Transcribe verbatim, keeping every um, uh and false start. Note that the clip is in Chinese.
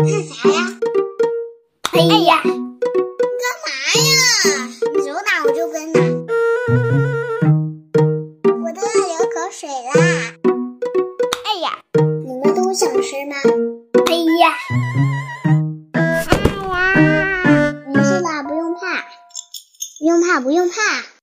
看啥呀？ 哎呀， 干嘛呀？你走哪我就跟哪。我都要流口水啦！ 哎呀， 你们都想吃吗？ 哎呀， 哎呀，没事啦，不用怕，不用怕，不用怕。